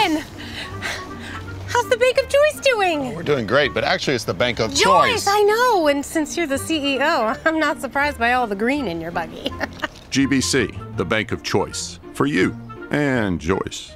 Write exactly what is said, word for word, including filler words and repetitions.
Ken! How's the Bank of Choice doing? We're doing great, but actually it's the Bank of Joyce, Choice. I know, and since you're the C E O, I'm not surprised by all the green in your buggy. G B C, the Bank of Choice. For you and Joyce.